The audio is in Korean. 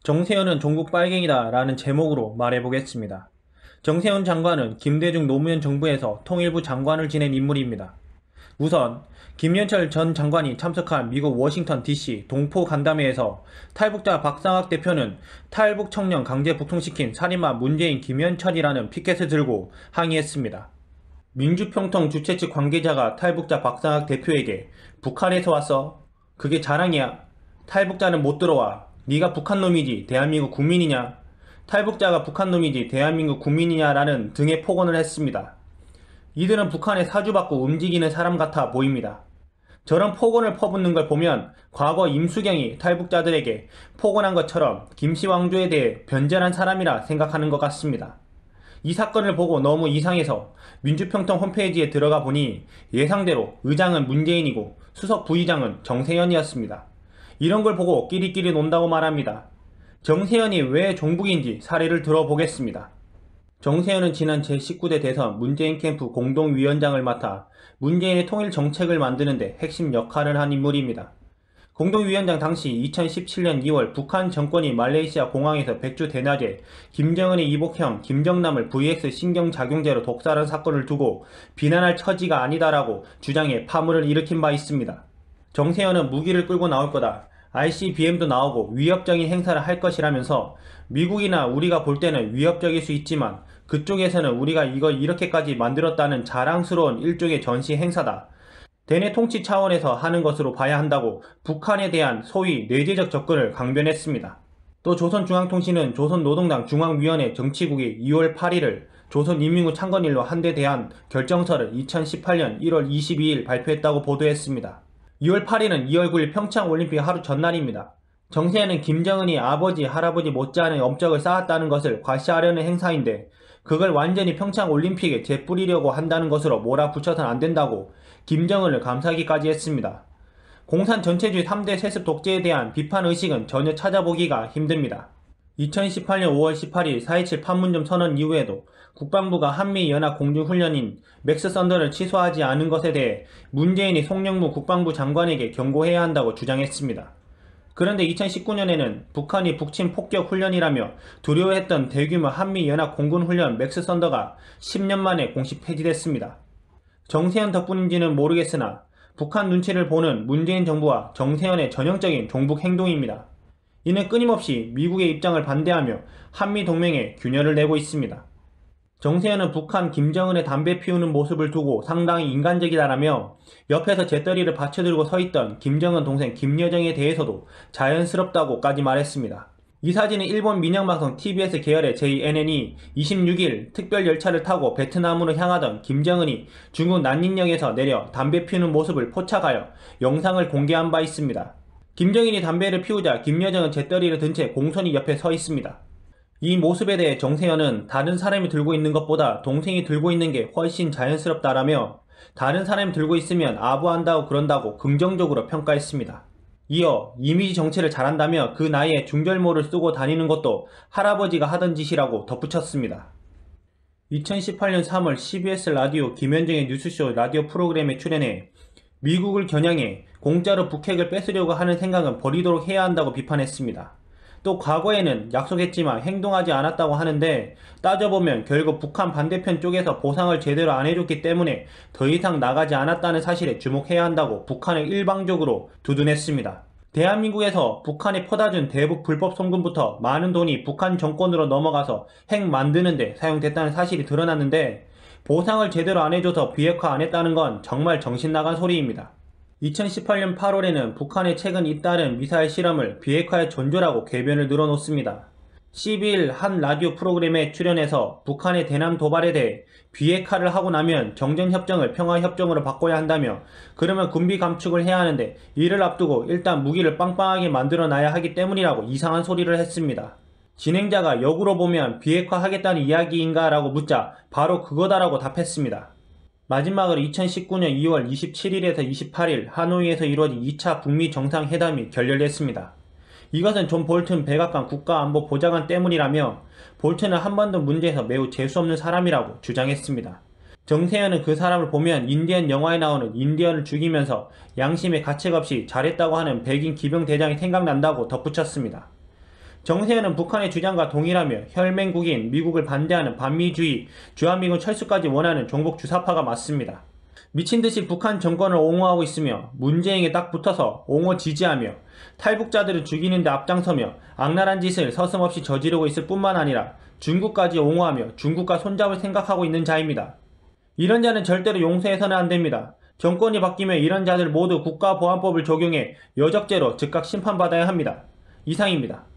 정세현은 종북 빨갱이다 라는 제목으로 말해보겠습니다. 정세현 장관은 김대중 노무현 정부에서 통일부 장관을 지낸 인물입니다. 우선 김현철 전 장관이 참석한 미국 워싱턴 DC 동포 간담회에서 탈북자 박상학 대표는 탈북 청년 강제 북송시킨 살인마 문재인 김현철이라는 피켓을 들고 항의했습니다. 민주평통 주최 측 관계자가 탈북자 박상학 대표에게 북한에서 왔어? 그게 자랑이야. 탈북자는 못 들어와. 네가 북한놈이지 대한민국 국민이냐? 탈북자가 북한놈이지 대한민국 국민이냐라는 등의 폭언을 했습니다. 이들은 북한에 사주받고 움직이는 사람 같아 보입니다. 저런 폭언을 퍼붓는 걸 보면 과거 임수경이 탈북자들에게 폭언한 것처럼 김씨왕조에 대해 변절한 사람이라 생각하는 것 같습니다. 이 사건을 보고 너무 이상해서 민주평통 홈페이지에 들어가 보니 예상대로 의장은 문재인이고 수석 부의장은 정세현이었습니다. 이런 걸 보고 끼리끼리 논다고 말합니다. 정세현이 왜 종북인지 사례를 들어보겠습니다. 정세현은 지난 제19대 대선 문재인 캠프 공동위원장을 맡아 문재인의 통일 정책을 만드는데 핵심 역할을 한 인물입니다. 공동위원장 당시 2017년 2월 북한 정권이 말레이시아 공항에서 백주 대낮에 김정은의 이복형 김정남을 VX 신경작용제로 독살한 사건을 두고 비난할 처지가 아니다라고 주장해 파문을 일으킨 바 있습니다. 정세현은 무기를 끌고 나올 거다. ICBM도 나오고 위협적인 행사를 할 것이라면서 미국이나 우리가 볼 때는 위협적일 수 있지만 그쪽에서는 우리가 이걸 이렇게까지 만들었다는 자랑스러운 일종의 전시 행사다. 대내 통치 차원에서 하는 것으로 봐야 한다고 북한에 대한 소위 내재적 접근을 강변했습니다. 또 조선중앙통신은 조선노동당 중앙위원회 정치국이 2월 8일을 조선인민군 창건일로 한 데 대한 결정서를 2018년 1월 22일 발표했다고 보도했습니다. 2월 8일은 2월 9일 평창올림픽 하루 전날입니다. 정세현은 김정은이 아버지, 할아버지 못지않은 업적을 쌓았다는 것을 과시하려는 행사인데 그걸 완전히 평창올림픽에 재뿌리려고 한다는 것으로 몰아붙여서는 안된다고 김정은을 감싸기까지 했습니다. 공산 전체주의 3대 세습 독재에 대한 비판의식은 전혀 찾아보기가 힘듭니다. 2018년 5월 18일 4.27 판문점 선언 이후에도 국방부가 한미연합공중훈련인 맥스 썬더를 취소하지 않은 것에 대해 문재인이 송영무 국방부 장관에게 경고해야 한다고 주장했습니다. 그런데 2019년에는 북한이 북침 폭격 훈련이라며 두려워했던 대규모 한미연합공군훈련 맥스 썬더가 10년 만에 공식 폐지됐습니다. 정세현 덕분인지는 모르겠으나 북한 눈치를 보는 문재인 정부와 정세현의 전형적인 종북 행동입니다. 이는 끊임없이 미국의 입장을 반대하며 한미동맹에 균열을 내고 있습니다. 정세현은 북한 김정은의 담배 피우는 모습을 두고 상당히 인간적이다라며 옆에서 재떨이를 받쳐들고 서있던 김정은 동생 김여정에 대해서도 자연스럽다고까지 말했습니다. 이 사진은 일본 민영방송 TBS 계열의 JNN이 26일 특별 열차를 타고 베트남으로 향하던 김정은이 중국 난닝역에서 내려 담배 피우는 모습을 포착하여 영상을 공개한 바 있습니다. 김정인이 담배를 피우자 김여정은 재떨이를 든 채 공손히 옆에 서 있습니다. 이 모습에 대해 정세현은 다른 사람이 들고 있는 것보다 동생이 들고 있는 게 훨씬 자연스럽다라며 다른 사람이 들고 있으면 아부한다고 그런다고 긍정적으로 평가했습니다. 이어 이미지 정치를 잘한다며 그 나이에 중절모를 쓰고 다니는 것도 할아버지가 하던 짓이라고 덧붙였습니다. 2018년 3월 CBS 라디오 김현정의 뉴스쇼 라디오 프로그램에 출연해 미국을 겨냥해 공짜로 북핵을 뺏으려고 하는 생각은 버리도록 해야 한다고 비판했습니다. 또 과거에는 약속했지만 행동하지 않았다고 하는데 따져보면 결국 북한 반대편 쪽에서 보상을 제대로 안 해줬기 때문에 더 이상 나가지 않았다는 사실에 주목해야 한다고 북한을 일방적으로 두둔했습니다. 대한민국에서 북한이 퍼다준 대북 불법 송금부터 많은 돈이 북한 정권으로 넘어가서 핵 만드는데 사용됐다는 사실이 드러났는데 보상을 제대로 안 해줘서 비핵화 안 했다는 건 정말 정신나간 소리입니다. 2018년 8월에는 북한의 최근 잇따른 미사일 실험을 비핵화의 전조라고 궤변을 늘어놓습니다. 12일 한 라디오 프로그램에 출연해서 북한의 대남 도발에 대해 비핵화를 하고 나면 정전협정을 평화협정으로 바꿔야 한다며 그러면 군비 감축을 해야 하는데 이를 앞두고 일단 무기를 빵빵하게 만들어놔야 하기 때문이라고 이상한 소리를 했습니다. 진행자가 역으로 보면 비핵화 하겠다는 이야기인가 라고 묻자 바로 그거다라고 답했습니다. 마지막으로 2019년 2월 27일에서 28일 하노이에서 이루어진 2차 북미 정상회담이 결렬됐습니다. 이것은 존 볼튼 백악관 국가안보보좌관 때문이라며 볼튼은 한 번도 문제에서 매우 재수없는 사람이라고 주장했습니다. 정세현은 그 사람을 보면 인디언 영화에 나오는 인디언을 죽이면서 양심의 가책 없이 잘했다고 하는 백인 기병대장이 생각난다고 덧붙였습니다. 정세현은 북한의 주장과 동일하며 혈맹국인 미국을 반대하는 반미주의, 주한미군 철수까지 원하는 종북 주사파가 맞습니다. 미친듯이 북한 정권을 옹호하고 있으며 문재인에 딱 붙어서 옹호 지지하며 탈북자들을 죽이는 데 앞장서며 악랄한 짓을 서슴없이 저지르고 있을 뿐만 아니라 중국까지 옹호하며 중국과 손잡을 생각하고 있는 자입니다. 이런 자는 절대로 용서해서는 안 됩니다. 정권이 바뀌면 이런 자들 모두 국가보안법을 적용해 여적죄로 즉각 심판받아야 합니다. 이상입니다.